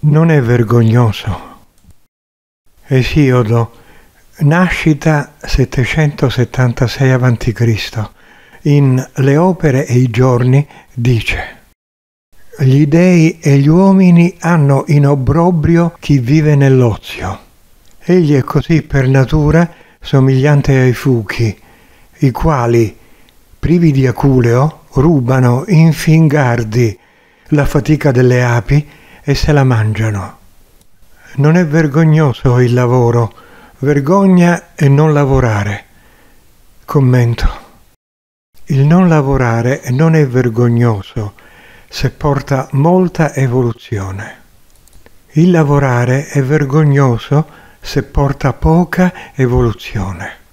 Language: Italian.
Non è vergognoso. Esiodo, nascita 776 a.C. In Le opere e i giorni dice: gli dei e gli uomini hanno in obbrobrio chi vive nell'ozio. Egli è così per natura somigliante ai fuchi, i quali, privi di aculeo, rubano infingardi la fatica delle api e se la mangiano. Non è vergognoso il lavoro, vergogna è non lavorare. Commento. Il non lavorare non è vergognoso se porta molta evoluzione. Il lavorare è vergognoso se porta poca evoluzione.